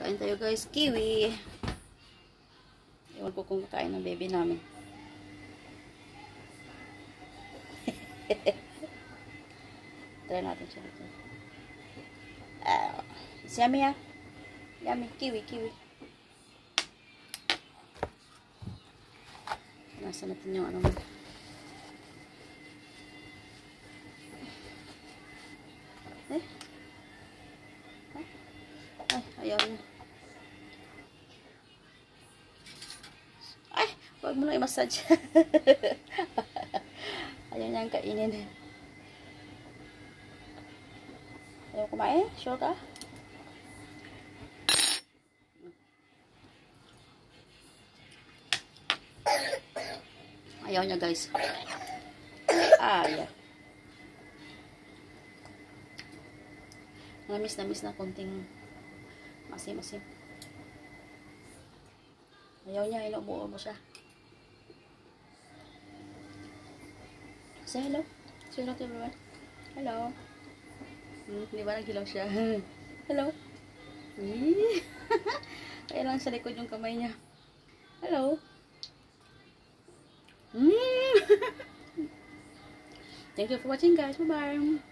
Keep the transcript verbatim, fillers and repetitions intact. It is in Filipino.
Kain tayo guys. Kiwi. Ewan ko kung kakain ng baby namin. Try natin siya dito. Uh, it's yummy ah. Yummy. Kiwi, kiwi. Nasa natin yung ano mo. Eh? Ay, ayaw niya. Ay, huwag mo lang i-massage. Ayaw niyang kainin. Ayaw kumain? Sure ka? Ayaw niya guys. Ah, yeah. Namis na miss na konting masim-masim. Ayaw niya, inubuo mo siya. Say hello. Say hello to everyone. Hello. Hmm, di ba naghilaw siya? Hello. Kaya lang sa likod yung kamay niya. Hello. Mm. Thank you for watching guys. Bye bye.